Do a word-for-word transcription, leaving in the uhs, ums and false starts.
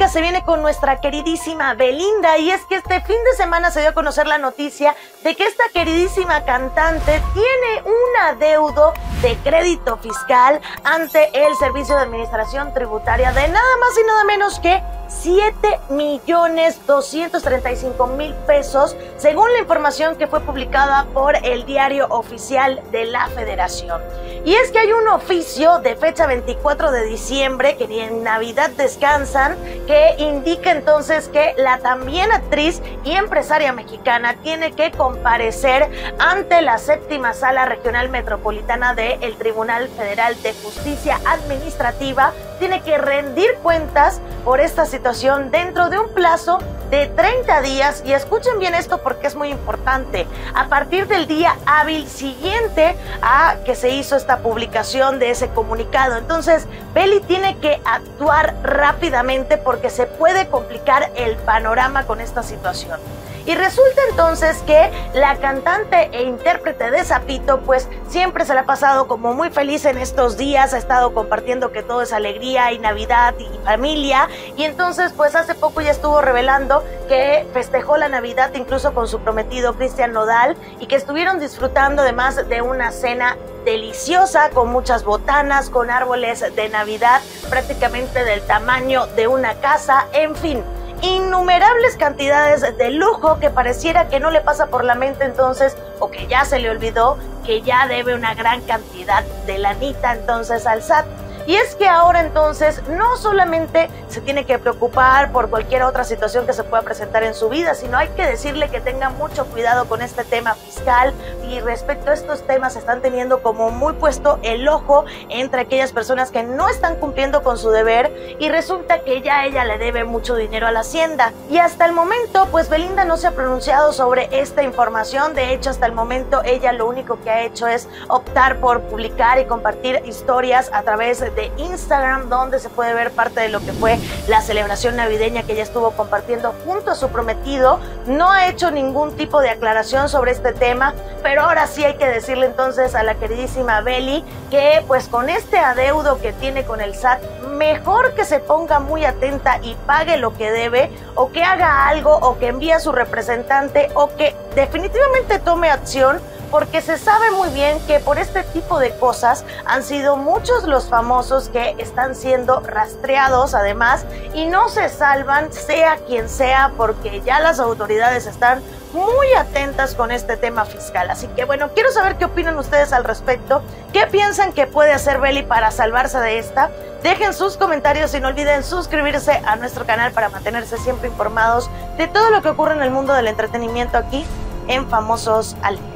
polémica se viene con nuestra queridísima Belinda, y es que este fin de semana se dio a conocer la noticia de que esta queridísima cantante tiene un adeudo de crédito fiscal ante el Servicio de Administración Tributaria de nada más y nada menos que siete millones doscientos treinta y cinco mil pesos, según la información que fue publicada por el Diario Oficial de la Federación. Y es que hay un oficio de fecha veinticuatro de diciembre, que ni en Navidad descansan, que indica entonces que la también actriz y empresaria mexicana tiene que comparecer ante la séptima Sala Regional Metropolitana del Tribunal Federal de Justicia Administrativa, tiene que rendir cuentas por esta situación dentro de un plazo de treinta días, y escuchen bien esto porque es muy importante, a partir del día hábil siguiente a que se hizo esta publicación de ese comunicado. Entonces, Beli tiene que actuar rápidamente porque se puede complicar el panorama con esta situación. Y resulta entonces que la cantante e intérprete de Zapito pues siempre se la ha pasado como muy feliz en estos días, ha estado compartiendo que todo es alegría y Navidad y familia, y entonces pues hace poco ya estuvo revelando que festejó la Navidad incluso con su prometido Cristian Nodal, y que estuvieron disfrutando además de una cena deliciosa con muchas botanas, con árboles de Navidad prácticamente del tamaño de una casa, en fin, innumerables cantidades de lujo que pareciera que no le pasa por la mente entonces, o que ya se le olvidó que ya debe una gran cantidad de lanita entonces al S A T. Y es que ahora entonces no solamente se tiene que preocupar por cualquier otra situación que se pueda presentar en su vida, sino hay que decirle que tenga mucho cuidado con este tema fiscal, y respecto a estos temas están teniendo como muy puesto el ojo entre aquellas personas que no están cumpliendo con su deber, y resulta que ya ella le debe mucho dinero a la Hacienda. Y hasta el momento pues Belinda no se ha pronunciado sobre esta información. De hecho, hasta el momento ella lo único que ha hecho es optar por publicar y compartir historias a través de de Instagram, donde se puede ver parte de lo que fue la celebración navideña que ella estuvo compartiendo junto a su prometido. No ha hecho ningún tipo de aclaración sobre este tema, pero ahora sí hay que decirle entonces a la queridísima Beli que pues con este adeudo que tiene con el S A T, mejor que se ponga muy atenta y pague lo que debe, o que haga algo, o que envíe a su representante, o que definitivamente tome acción, porque se sabe muy bien que por este tipo de cosas han sido muchos los famosos que están siendo rastreados además, y no se salvan sea quien sea, porque ya las autoridades están muy atentas con este tema fiscal. Así que bueno, quiero saber qué opinan ustedes al respecto. ¿Qué piensan que puede hacer Beli para salvarse de esta? Dejen sus comentarios y no olviden suscribirse a nuestro canal para mantenerse siempre informados de todo lo que ocurre en el mundo del entretenimiento aquí en Famosos al Día.